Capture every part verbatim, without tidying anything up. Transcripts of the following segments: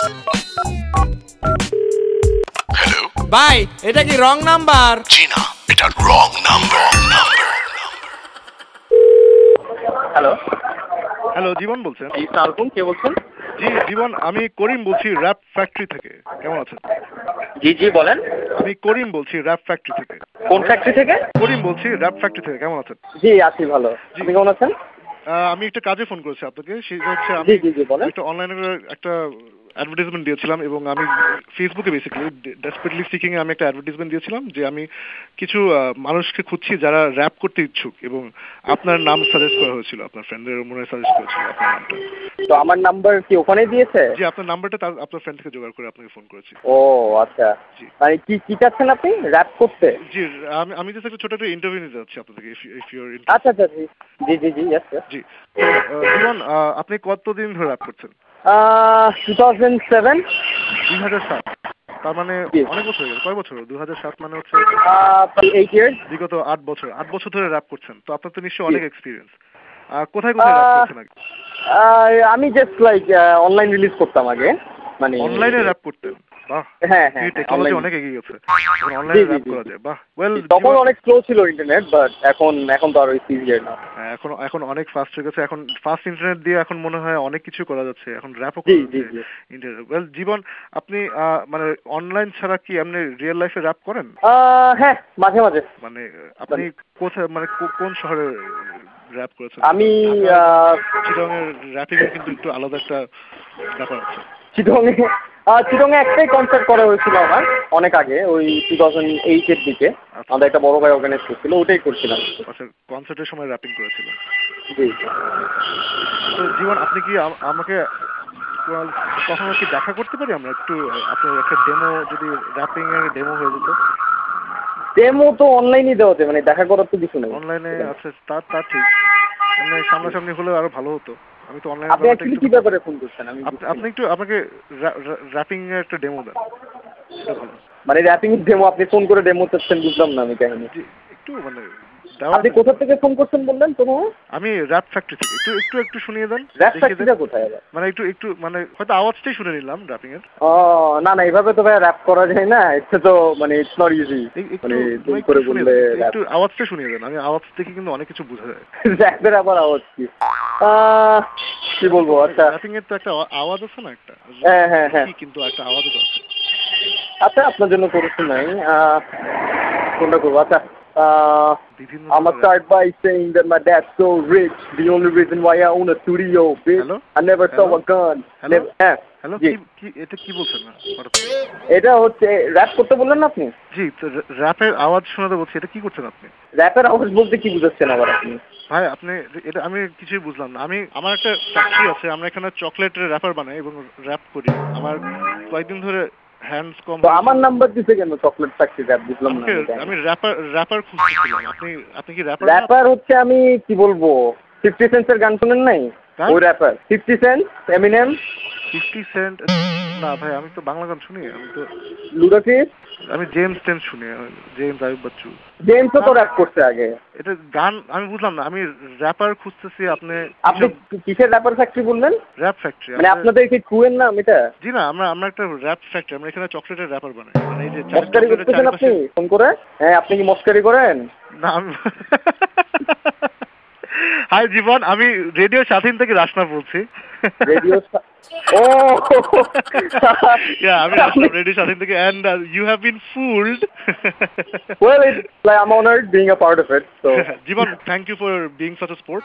Hello ভাই, এটা কি রং নাম্বার? জি না, এটা wrong number number hello hello, Jibon বলছেন? জি সালকুন, কে বলছেন? জি জীবন, আমি করিম বলছি র্যাপ ফ্যাক্টরি থেকে। কেমন আছেন? জি জি বলেন। আমি করিম বলছি র্যাপ ফ্যাক্টরি থেকে। কোন ফ্যাক্টরি থেকে? করিম বলছি র্যাপ ফ্যাক্টরি থেকে। কেমন আছেন? জি আছি ভালো। আপনি কেমন আছেন? আহ, আমি একটা কাজে ফোন করেছি আপনাকে। সেটা হচ্ছে আমি জি জি জি বলেন। একটা অনলাইনে একটা অ্যাডভার্টাইজমেন্ট দিয়েছিলাম এবং আমি ফেসবুকে বেসিক্যালি ডেসপারেটলি সিকিং এ আমি একটা অ্যাডভার্টাইজমেন্ট দিয়েছিলাম যে আমি কিছু আহ, মানুষকে খুঁজছি যারা র্যাপ করতে ইচ্ছুক, এবং আপনার নাম সাজেস্ট করা হয়েছিল, আপনার ফ্রেন্ডের মনে হয় সাজেস্ট করেছিল আপনার নামটা। তো আমার নাম্বার কি ওখানে দিয়েছে? জি, আপনার নাম্বারটা তার আপনার ফ্রেন্ড থেকে জোগাড় করে আপনাকে ফোন করেছি। ও আচ্ছা, জি। মানে কি কি চাচ্ছেন আপনি র্যাপ করতে? জি, আমি আমি জাস্ট একটা ছোট একটা ইন্টারভিউ নিতে যাচ্ছি আপনাদেরকে, ইফ ইফ ইউ আর আচ্ছা আচ্ছা জি জি জি জি ইয়েস ইয়েস। জি। জীবন, আহ, আপনি কতদিন ধরে র্যাপ করছেন? Two thousand seven. দুই হাজার সাত, তার মানে জি। অনেক বছর হয়ে গেছে। কয় বছর? দুই হাজার সাত মানে হচ্ছে এইট ইয়ার্স। বিগত আট বছর আট বছর ধরে র্যাপ করছেন, তো আপনার তো নিশ্চয়ই অনেক এক্সপিরিয়েন্স। কোথায় কোথায় র্যাপ করছেন আগে? আমি জাস্ট লাইক অনলাইন রিলিজ করতাম আগে, মানে অনলাইনে র্যাপ করতেন? বাহ, হ্যাঁ হ্যাঁ টেকনোলজি অনেক এগিয়ে গেছে, অনলাইনে র্যাপ করা যায়। বাহ, ওয়েল, তখন অনেক স্লো ছিল ইন্টারনেট, বাট এখন এখন তো আরো ইজিয়ার না। এখন এখন অনেক ফাস্ট হয়ে গেছে। এখন ফাস্ট ইন্টারনেট দিয়ে এখন মনে হয় অনেক কিছু করা যাচ্ছে, এখন র্যাপও করা যাচ্ছে ইন্টারনেট। ওয়েল জীবন, আপনি মানে অনলাইন ছাড়া কি এমনি রিয়েল লাইফে র্যাপ করেন? হ্যাঁ মাঝে মাঝে। মানে আপনি কোথায়, মানে কোন শহরে র্যাপ করেছেন? আমি চিটংয়ের র্যাপিং এর কিন্তু একটু আলাদা একটা ব্যাপার আছে। চিটংয়ে চিটংয়ে একটাই কনসার্ট করা হয়েছিল আমার অনেক আগে, ওই টু থাউজেন্ড এইট এর দিকে। আমাদের একটা বড় ভাই অর্গানাইজ করছিল, ওটাই করছিলাম। আচ্ছা, কনসার্টের সময় র্যাপিং করেছিলেন? জি। তো জীবন, আপনি কি আমাকে কখনো কি দেখা করতে পারি আমরা? একটু আপনার একটা ডেমো, যদি র্যাপিং এর ডেমো হয়ে যেত। ডেমো তো অনলাইনে দেওয়া যায়, মানে দেখা করার তো কিছু নেই অনলাইনে। আচ্ছা, তা তা ঠিক, মানে সামনাসামনি হলে আরো ভালো হতো। আমি তো অনলাইনে। আপনি অ্যাকচুয়ালি কি ব্যাপারে ফোন করছেন? আমি আপনি একটু আমাকে র্যাপিং এর একটা ডেমো দেন, সেটা ভালো। মানে র্যাপিং এর ডেমো আপনি ফোন করে ডেমো চাচ্ছেন, বুঝলাম না আমি কাহিনী। একটু মানে আপনি কোথা থেকে ফোন করছেন বললেন তো? আমি র্যাপ ফ্যাক্টরি থেকে। একটু একটু একটু শুনিয়ে দেন। র্যাপ ফ্যাক্টরিটা কোথায়? মানে একটু একটু মানে হয়তো আওয়াজটাই শুনে নিলাম র্যাপিং এর। ও না না, এইভাবে তো ভাই র্যাপ করা যায় না, এটা তো মানে ইটস নট ইজি। মানে তুমি করে বললে একটু আওয়াজটা শুনিয়ে দেন। আমি আওয়াজ থেকে কিন্তু অনেক কিছু বোঝা যায়। র্যাপের আবার আওয়াজ কি কি বলবো? আচ্ছা, র্যাপিং এর তো একটা আওয়াজ আছে না, একটা। হ্যাঁ হ্যাঁ হ্যাঁ, কিন্তু একটা আওয়াজ আছে। আচ্ছা আপনার জন্য করেছি নাই, কোনটা করবো? আচ্ছা, Uh, I'm gonna start by saying that my dad's so rich. The only reason why I own a studio, bitch. Hello? I never Hello? saw a gun. Hello? হ্যাঁ হ্যালো, কি এটা কি বলছেন? এটা হচ্ছে র্যাপ করতে বললেন না আপনি? জি, তো র্যাপের আওয়াজ শোনাতে বলছি, এটা কি করছেন আপনি? র্যাপের আওয়াজ বলতে কি বুঝাচ্ছেন আবার আপনি? ভাই আপনি এটা আমি কিছুই বুঝলাম না। আমি আমার একটা ফ্যাক্টরি আছে, আমরা এখানে চকলেটের র্যাপার বানাই এবং র্যাপ করি। আমার কয়েকদিন ধরে হ্যান্ডস কম। তো আমার নাম্বার দিতে কেন চকলেট ফ্যাক্টরি র্যাপ? বুঝলাম না আমি র্যাপার র্যাপার খুঁজছিলাম। আপনি আপনি কি র্যাপার? র্যাপার হচ্ছে আমি কি বলবো, ফিফটি সেন্টসের গান শুনেন নাই? ওই rapper fifty cent, Eminem. Fifty cent না ভাই, আমি তো বাংলা গান শুনি। আমি তো লুডাকিস, আমি জেমস টেন শুনি, জেমস আয়ুব বাচ্চু। জেমসও তো র্যাপ করছে আগে। এটা গান আমি বুঝলাম না। আমি র্যাপার খুঁজতেছি। আপনি আপনি কিসের র্যাপার ফ্যাক্টরি বললেন? Rap factory. মানে আপনাদের কি কুয়েন নাম এটা? জি না, আমরা আমরা একটা র্যাপ ফ্যাক্টরি। আমরা এখানে চকলেটের র্যাপার বানাই। মানে এই যে মস্কারি করতেছেন আপনি ফোন করে? হ্যাঁ, আপনি কি মস্কারি করেন? না আমি হাই জীবন, আমি রেডিও স্বাধীন থেকে রাশনা বলছি। রেডিও ও yeah, আমি রাশনা রেডিও স্বাধীন থেকে, and uh, you have been fooled. Well, it's like I'm honored being a part of it. So Jibon, thank you for being such a sport.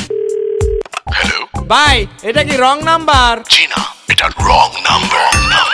Hello ভাই, এটা কি রং নাম্বার? জি না, এটা রং নাম্বার নাম্বার